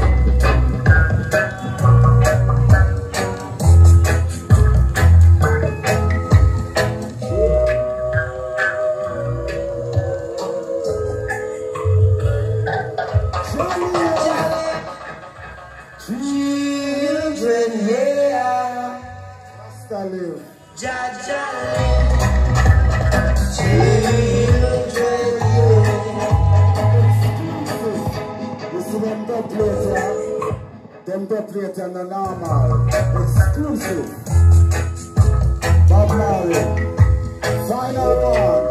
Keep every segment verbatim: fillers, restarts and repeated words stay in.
Them Dublife and the normal, exclusive. Bob Marley, final one.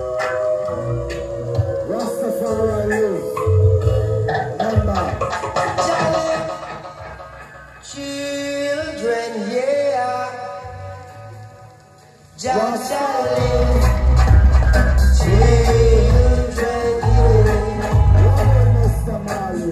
Rastafari youth. Remember. Children, yeah. Just children, yeah. Mister Marley.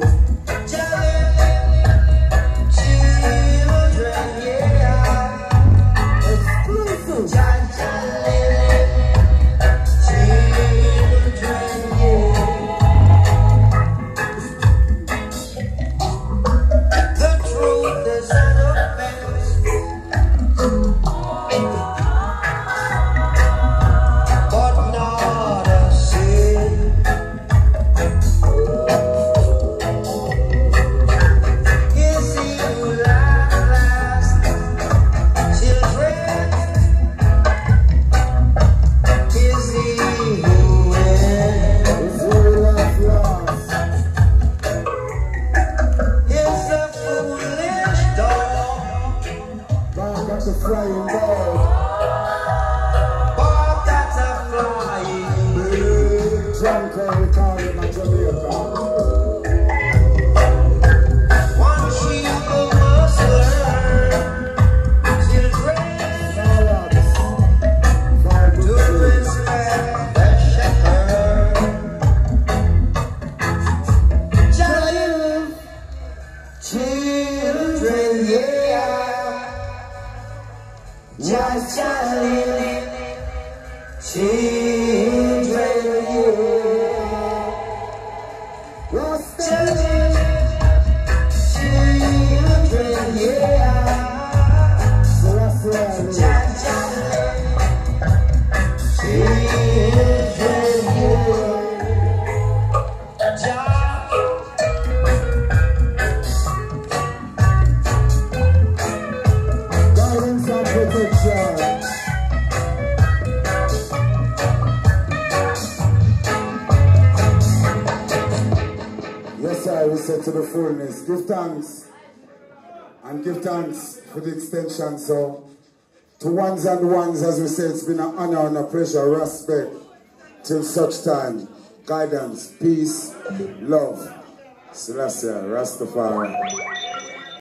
To the fullness. Give thanks and give thanks for the extension. So to ones and ones, as we say, it's been an honor and a pleasure. Respect till such time. Guidance, peace, love. Selassie, Rastafari.